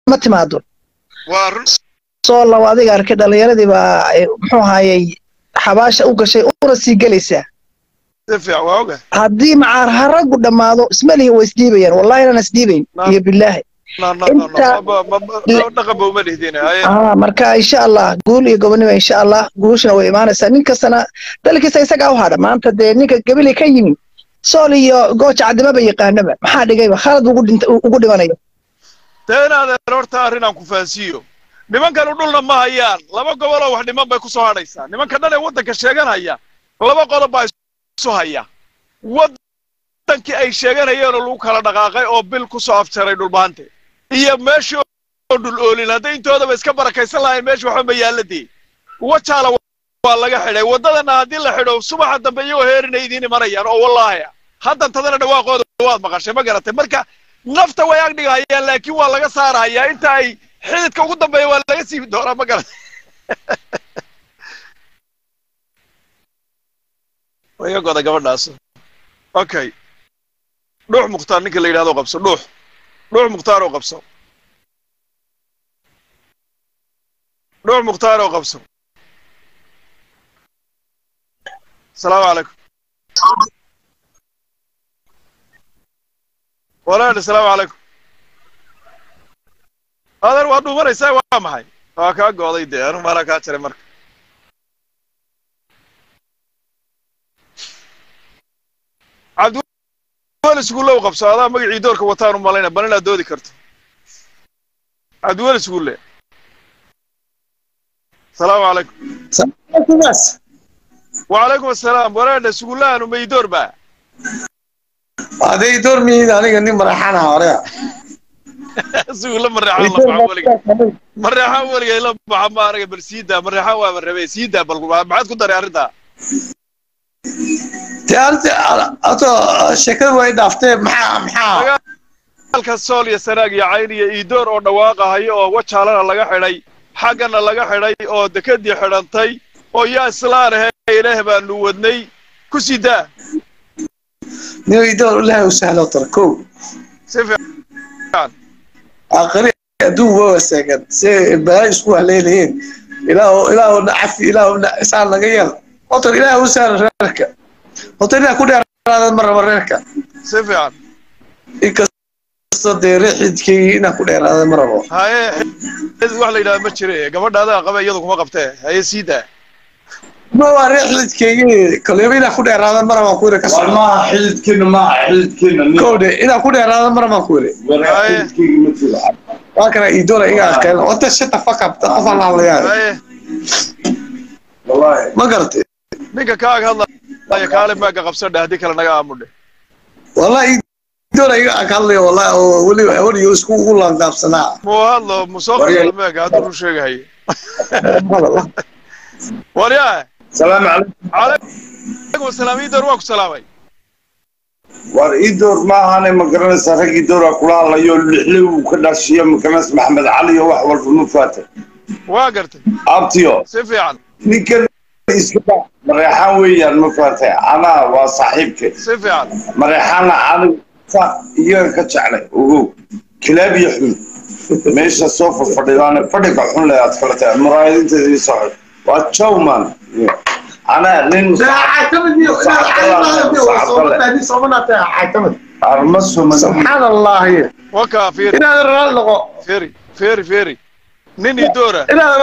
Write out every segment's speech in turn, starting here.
ma timaado وارن soo law adiga arkay dhalinyaradii baa muxuu ahaayay xabaasha u gashay una sii galaysaa دفع واوجه haddii macaar haragu dhammaado ismalihi way isdhiibayaan wallahi inaan isdhiibayn iyo bilaahi لا نقب وملي دينا marka insha Allah guul iyo gobonimo insha Allah guushna way imaanaysaa nin kastana dalkiisa isaga u hadha maanta de ninka gabili ka yimi sool iyo gooja cadimaba yaqaanaba maxaa dhigayba khalad ugu dhimanayo teena adeer horta arrinaan ku fahansiiyo nimankan u dhulna ma hayaan laba gobol oo wax dhiman bay ku soo hadhaysaa nimanka dhan ee waddanka sheeganaya laba qodob baa isu haya waddankii ay sheeganayeen oo lagu kala dhaqaaqay oo bil ku soo afjaray dhulbaante iyo meeshii oo dhul oolin hadday intoodaba iska barakaysan lahayn meesha waxba ma yaaladii wajaala waa laga xidhay waddadana haddii la xidho subaxa dambe iyagoo heerinay idiin imanayaan oo wallaahi haddan tadana dhawaaqooda waad maqashay ma garatay marka nafta way ag dhigayaan laakiin waa laga saarayaa inta ay xididka ugu dambeeya waa laga siibi doonaa ma garatay waya goda gabadhaas okay dhuux mukhtaar ninka la yidhahdo qabso dhuux mukhtaar oo qabso dhuux mukhtaar oo qabso السلام عليكم ولا السلام عليكم هذا الواد مرة يسوي معي هاك قاضي ده أنا ما لك أشتري مرة عبد الوالد يقول له قبص هذا ما يعيدور كوتان ومالينا بنينا دودي كرت عبد الوالد يقول له السلام عليكم بس وعليكم السلام ولا يقول له أنه ما يدور بقى هذا يدور مين أنا قلني مرحنا ولا سوق مرحان الله معولك مرحان ولك إلا بعمارك بالسيدة مرحان وبالربي سيدة بعد كنت أريدها تعرف أتو شكل وايد أفتح محا الكسول يا سراج يا عيني يدور أو نواقة هي أو وجهنا لقى حري حاجنا لقى حري أو دكدي حرنتي أو يا سلار هاي رهبة نودني كسيدة نيو يدور له وسهل تركو سيف آخر دو وسكت سي بايش هو ليلين إله نعفي إله سال لقيل أطر إله وسهل ركع أطر إله كل هذا مرة ركع سيف يعني إكسر ريحت كي ناكل هذا مرة هاي إذا واحد إلى مشري قبل هذا قبل يدك ما قبته هاي سيدة ما هو ريحت كي كل يوم ناكل هذا مرة ما كورة كسر ما حلت كنا ما حلت كنا كودة إذا كل هذا مرة ما كورة حلت كي مثل لكن يدور إيه كان أنت شت فقط تقف على العيال والله ما قلت نيجا كاغ هذا يا كالم ما قبصر ده هذيك لنا قامود والله يدور إيه أكلي والله ولي يسكو ولا قابسنا مو هذا مسوق ما قادر وشيء هاي وريا السلام عليكم عليكم السلام يدور وك سلامي وإيدور ما أنا مقرن سرق يدور أقول الله يولي وكذا شيء مكنس محمد علي وحول في المفاتح واقرت أبتيو سيف يعني نيكل إسكتا مريحان ويا المفاتح أنا وصاحبك سيف يعني مريحان أنا يركض عليه وهو كلاب يحمل ماشي الصوفة فردان فردك حول لا أتفرت مرايد تدري صار واتشومان أنا لين سبحان الله وكا فيري نيني دورة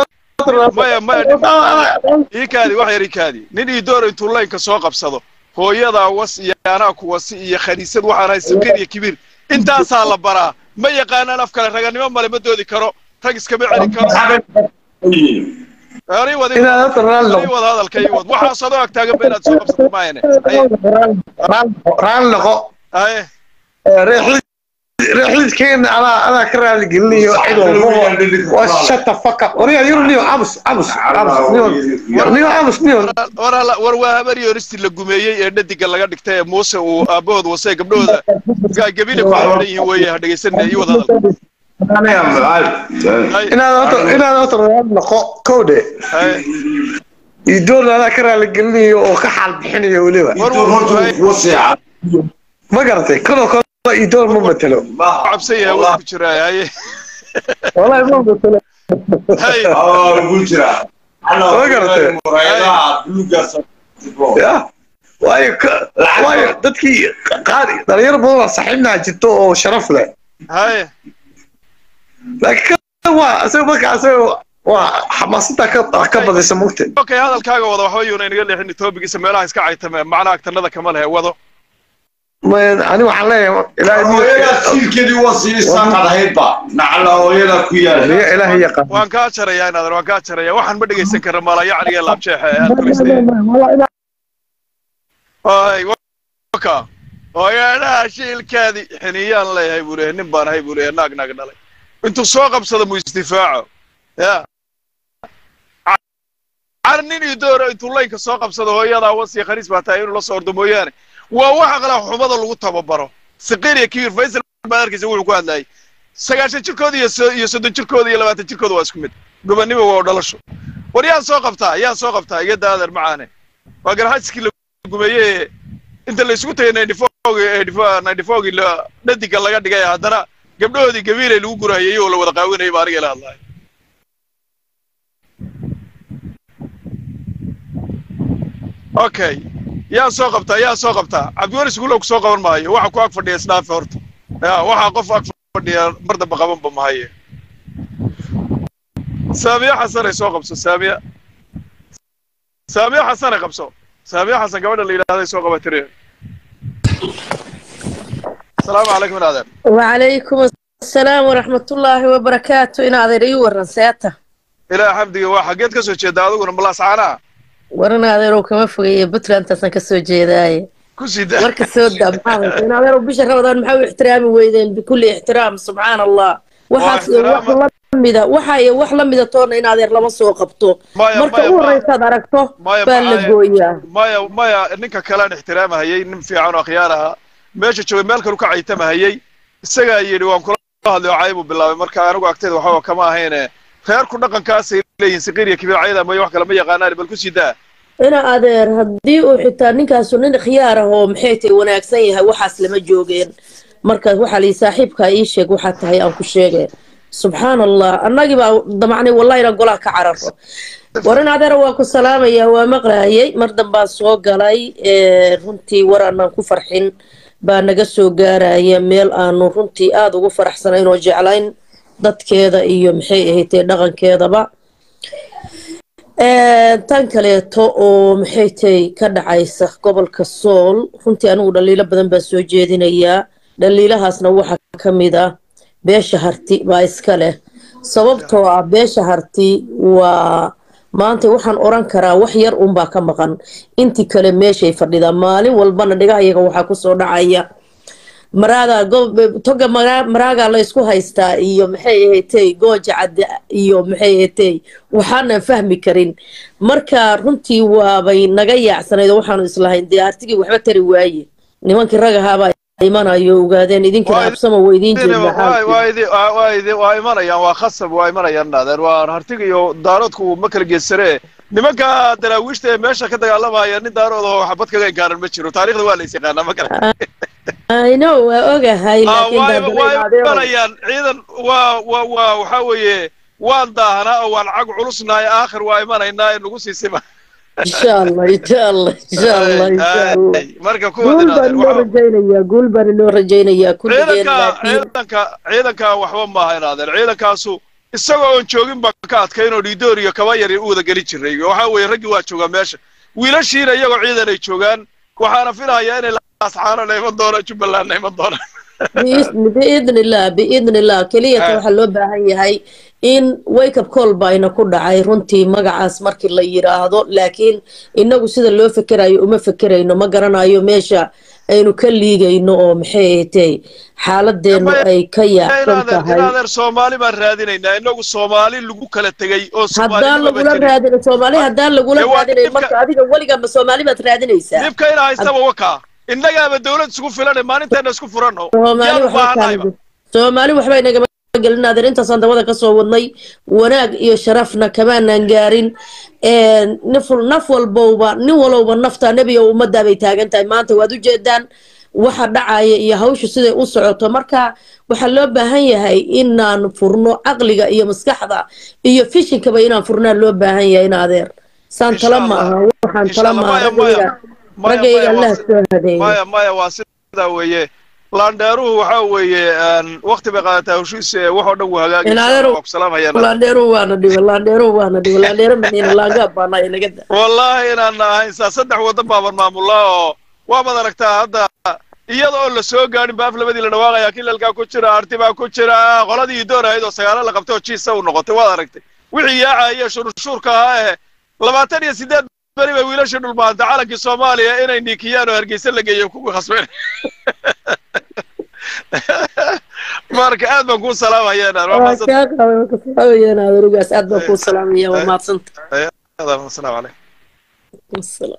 ما يكادي واحد يكادي نيني دورة تولين كسوق بصدق هو يضع وصي أنا كوصي خريسة وحنا سكير كبير أنت أصلا برا ما يقانا نفكر رجعني ما مال مدودي كرو رجس كبير على كرو أريد هذا الكيود وحنا صدقك تاجب بين السوق بصدق ما يعني ران لقو أيه رحلة كين أنا كرر الجلي وشت فقط وريا يرني عبس نيو ورا بريو رستي لجومية ندي قال لك تاي موسى وأبود وساق بنودا قبيلة كوارني هو يهدي يود هذا إنا نطر لقو كودة يدور أنا كرر الجلي وكحل بحني وليه ما قرأتي كله يدور ممثله عبسية ولا بتشراي والله ما قلت هاي بوجرا انا مرايدها بلوغاس يا واي dadkii qaari dhalinyaro badan saxiibna jirto oo sharaf leh هاي laakiin waa asoo markaas waa xamaasada ka badaysa mugtay اوكي هذا الكاغا وضع وحوي ونيغا لخين توبيغيس meelaha iska caytame macnaha agtanada kama leh wado ma ani waxaan leeyahay ilaahay silkeedii wasiir saaqad hayba nacala hooyada ku yaal ilaahay yaqaan waan ka jaraya inaad waan ka jaraya waxaan ma dhageysan karaa mala yacniga laab jeexe aad kulistay ay waka hooyada shilkeedi xiniyaan leeyahay buure nin baan hay buure naag dhalay intuu soo qabsado mu istifaaco ya arnin idoro intuu leynka soo qabsado hooyada wasi khariis baa tahay inuu la soo ordo mooyaane waa waxa qala xumada lagu tababaro siqiriya kiir faysal baarkiisa wuxuu ku hadlay 9 jirkood iyo 30 jirkood iyo 20 jirkood waa isku mid gobonimo waa dhalasho war yaa soo qabtaa iga daadar macaane waa garhaaskii la gumeeyay inta la isku tagay 94 ila dhadiga laga dhigay hadana gabdhoodii gabiilay lagu gurayay oo la wada qaawinay baariga la hadlay okay yaa soo qabtaa cabdiwali iskuulo ku soo qaban maayo waxa ku ag fadhiya staff horta waxa qof ag fadhiya marda qaban ba maayo Saamiya Xasan ay soo qabso Saamiya Xasan ay qabso Saamiya Xasan gabadha la yiraahdo soo qabatay السلام عليكم نادر وعليكم السلام ورحمة الله وبركاته نادر يورن سياته إلى حمدي وحقيت كسو جيدا أدوغنا بلاس عانا ورنا نادر وكما فوقي بطلة أنت سنكسو جيداي كسيدا وركسو الدم نادر وبشر رمضان محاوي احترامي ويدين بكل احترام سبحان الله wax la mida toona in adeer lama soo qabto marka uu reeysaad aragto baa la gooyaa maya ninka kale ixtiraamahayay nin fiican oo khiyaaraha meesha joogay meel kale ka caytamahayay isaga yiri waan kula hadlay caybu bilaabay marka anigu agteeda waxa kama ahayn reerku dhaqankaas ay leeyihiin siqiriya kibiir cayda ma wax kale ma yaqaanaan bal ku sidaa ina adeer haddii uu xitaa ninkaas nin khiyaar ah oo maxay tahay wanaagsan yahay waxaas lama joogeen marka waxa li saaxiibka ii sheeg waxa tahay aan ku sheegay سبحان الله النجيب دمعني والله إلى قلها كعرفه ورنا عذرا وأكو سلامة يا هو مقرأي مردم باسوق علي رنتي ورنا كفرحين بنجسو جارا يميل أنو رنتي آذو فرح سنين وجعلين ضد كذا يوم حي هيتي دغن كذا با تانكليتو أو محيتي كد عيسى قبل كسول رنتي أنو دليل بدن بسوق جدينا يا دليلها سنوحة كميدا beesha harti baa iska leh sababtoo ah beesha harti waa maanta waxaan oran karaa wax yar un baa ka maqan intii kale meeshay fadhida maalin walbana dhigahayaga waxa ku soo dhacaya maraaga la isku haystaa iyo maxay ahaatay gooja cad iyo maxay ahaatay waxaan fahmi karin marka runtii waabay naga yaacsanayd waxaan islahayn diyaartigii waxba tari waaye nimankii ragahaaba imanayo ogaadeen idinkana absama weydiin jeedna waa imanayaan waa khasab waa imanayaan naadeer waa hartiga iyo daaroodku ma kala geesare nimanka daraawiishta ee meesha ka dagaalamaya nin daarood oo xabad kaga gaaran ma jiro taariikhda waa la yaqaanaa ma kala I know waa ogahay laakiin imanayaan ciidan waa waxa weeye waan daahanaa oo waan cag culusnaay aakhir waa imanaynaa in lagu siisima إن شاء الله إن شاء الله إن شاء الله إن شاء الله مركب قول بان نور رجينا يا كل عيدك وحوم ما هنا هذا عيدك كاسو isagoo joogin bakaad keenoo liidoor iyo kaba yar uu wada gali jiray waxa way rag waa jooga meesha wiilashiina iyagoo ciidan ay joogaan waxaana filayaa in la asxaana leeman doona Jubbaland leeman doona بإذن الله كلية waxa loo baahan yahay in wake up call bayna ku dhacay runtii magacaas markii la yiraahdo laakiin inagu sida loo fikirayo uma fikirayno ma garanayo meesha aynu ka liigayno oo maxay ahaatay xaaladeenu ay ka yaacsan tahay inaad Soomaali baan raadinaynaa inagu Soomaali lagu kala tagay oo Soomaali hadaan lagula raadinay marka adiga waliga ma Soomaali baad raadinaysaa dibka ina haystaba waka innagaaba dawlad isku filan maalinteena isku furano Soomaali waxba inaga قلنا هذا أنت صندوق هذا كسو ودني وناق يشرفنا كمان نجارين نفول بوبا نولو بالنفط نبي ومدة بيتاج أنت ما أنت وادو جدا waxa dhacaya iyo hawshu siday u socoto marka waxa loo baahan yahay inaan furno aqliga iyo maskaxda iyo fishinkaba inaan furnaa loo baahan yahay in adeer saan tala ma aha waxaan tala ma aha ragayga Allah soo hadeeyo maya waa sida weeye laandheeruhu waxa weeye waqti bay qaadataa heshiis wuxuu dhan hagaagay ku salaamayaa laandheeruhu waana laandheero madina laanga baana inaga wallahi inaan ahayn saddex wadan baaban maamulaa waa mad aragtaa hadda iyada oo la soo gaarin baaf labadii la dhawaaqaya kilalka ku jira artiba ku jira qoladii doorayd oo sagaal la qabtay oo jiisa u noqotay waad aragtay wixii yaacay shuruurka ah 28 bari bay wiilasha dhulbaanta calankii Soomaaliya inay nikiyaan oo Hargeysa la geeyo ku khasbeen marka aad baan ku salaamayaa rugaas aad baan ku salaamayaa waa maadsanta assalaamu alaykum assalam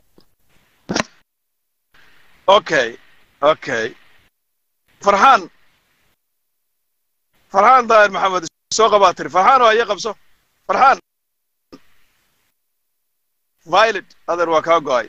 okay فرحان داير محمد سوق باتري فرحان وهي قبصه فرحان فايلت هذا الواقع جاي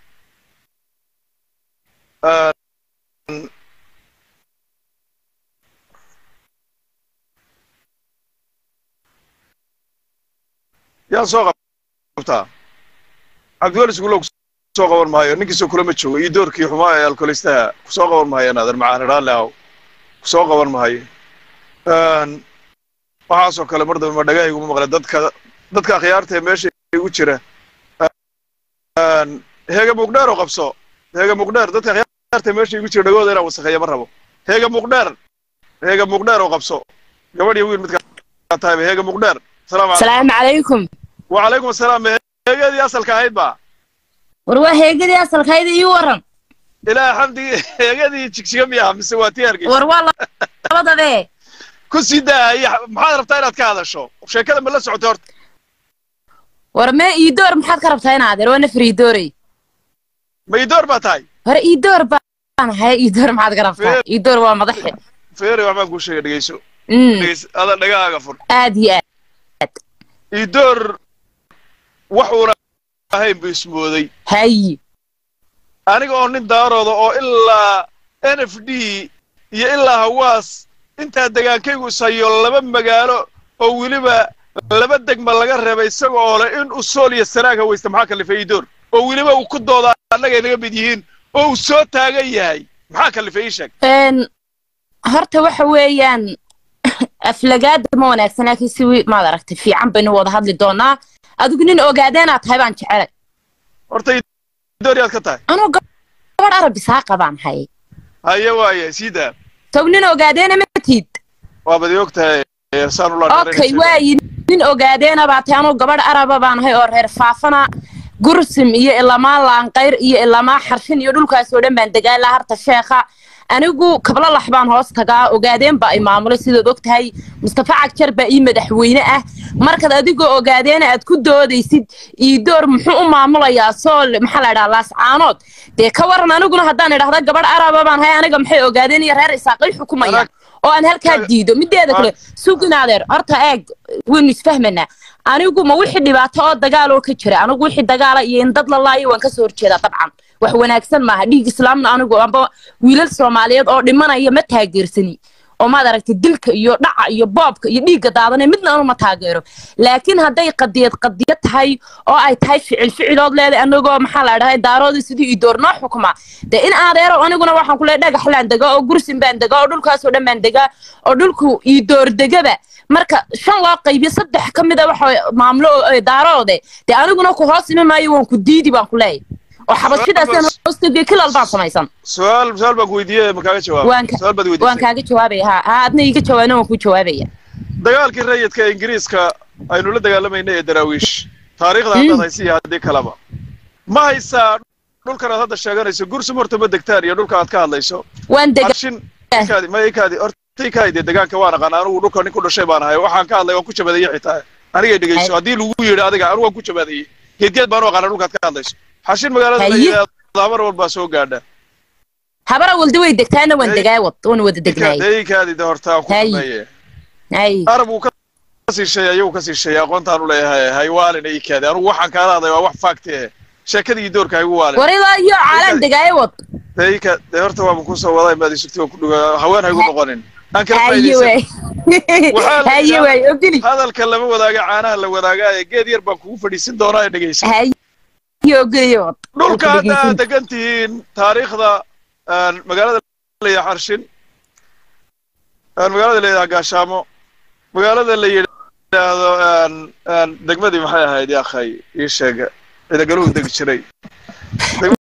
يا سوق بتاع عبد الوهاب يقول لك سوق أول ما هي نكسو كل ما تشوف يدور كي حماية الكوليستا سوق أول ما هي نادر معانا رالله سوق أول ما هي waxaasoo kale mar dambe dhagaha igu maqlay dadka khiyaarta meesha igu jira heega muqdheer oo qabso heega muqdheer dadka khiyaarta meesha igu jira dhagooda inaan wasakheeyo ma rabo heega muqdheer oo qabso gabadh iyo wiil mid ka tahay heega muqdheer salaamu calaykum wa calaykum assalaam heegadii asalka ahayd baa war waa heegadii asalka ahayd iyo waran ilaa xamdi heegadii jigjiga miyaa mise waa tiyaarkii war waa labadade كسيدا محاضرة بتاعنا كهذا شيكذا من لسه عطورت ورما يدور محاد كربتين عادر وانا في يدوري ما يدور بتاعي هر يدور بان هاي يدور محاد كربتين يدور ومضحي فيري وما نقول شيء دقيسو هذا دقيقة غفور آدي يدور وحورا هاي باسمه ذي هاي أنا قلنا ندارو أو إلا NFD يا إلا هواس inta dagaankaygu sayo laba magaalo oo waliba laba degma laga reebay isagoo oo leh in usool iyo saraaga weysta maxaa kalifay door oo waliba uu ku dooda anaga inaga mid yihiin oo uu soo taagan yahay maxaa kalifay sheeg horta waxa weeyaan aflagaad ma wanaagsan laakiin si ma aragtay fiican baynu wada hadli doonaa adigu nin ogaadeena tahay baan jecelay horta door yaad ka tahay anu gabadh Arabi saaqa baan hay haye waaye sida تونين أوجادين متيد. وابدي وقتها صار الله. أوكي واي نين أوجادين بعتيانو قبل عربة بان هاي أورهر فافنا قرسم إلا ما لان غير إلا ما حرفين يدول كاسودين بان دجال لهرت الشيخة أنا جو قبل الله حبان هوس تجا أوجادين بقى معمولة سيد وقت هاي مصطفى عكر بقى مدحوينه مركز أديكو أوجادين أتكون دود يصيد يدور محو معمولة يا صول محل على لاس عانود ده كورنا أنا قلنا هذا نرى هذا قبل عربة بان هاي أنا جمحي أوجادين يرهر يساقي الحكومية أو أنا هالكاديدو مدي هذا كله سوق نادر أرتا إج وين نتفهمنا أنا يقول ما وحد دبعتها دجالو كتير أنا أقول حد دجالة يندد الله وانكسر كذا طبعا وحنا أكثر ما هديك إسلامنا أنا أقول أبا ويل Soomaaliyeed oo dhimanaya ma taageersani oo ma aragtay dilka iyo dhaca iyo boobka iyo dhiiga daadanay midna aanu ma taageero laakiin haday qadiyad tahay oo ay tahay ficilood leedahay anagoo maxaa la dhahay daarood sidii ii doorno xukuma de in aadeero aniguna waxaan ku leeyahay dhagaxlaan daga oo gursin baan daga oo dhulkaas oo dhan baan daga oo dhulku ii door dagaba marka shan loo qaybiyo saddex kamid ah waxa maamulo daaroode de aniguna ku hoos imaayo waan ku diidi baan ku leeyahay وحبشيدا سنة أستوديو كل البعض سمايسان سؤال بقوليه مكاجة جواب سؤال بقوليه وان كاجة جوابي ها أدنى يجي جوابنا وكو جوابي دجال كريت كإنجليز كأنه لا دجال ما ينادي دراويش تاريخ هذا هيسي هذه كلامه ما هيسا دول كان هذا الشجار يسوع قرص مرتبط دكتور يدول كات كهذا يسوع وان دجال كادي ما يكادي أرتي كادي دجال كوانا قانا ودول كان كل شيء بانه هاي وحن كهذا وكوش بديه حتى أنا جاي دجال يسوع دي لوجي هذا كأنه وكوش بديه كده بانه قانا دول كات كهذا يسوع حشين مقالة ضامر والباسو قاعدة حبرا ولدوي دكتانا وان دقاوط وان ود دقناي هيك هذه دورتها وكمية هاي أربو كسي شيء يو كسي شيء قنت أنا ولا هاي والين هيك هذا أنا وحن كذا هذا وح فاكته شكل يدور كاي والين وريلا يو عالم دقاوط ديك دهرت وابكوسا والله ما دي شفتي هوان هيقول نقولين أنك أيوة أيوة أقولي هذا الكلام وذاك عانه لو ذاك جد يربك وفريسين دوراي نجيس أيوة أقولي دولك هذا دقنتين تاريخ ذا مقالة اللي يحرشين المقالة اللي قاشامو مقالة اللي دقمدي محيها يا أخي يشجع إذا قالوا دق شري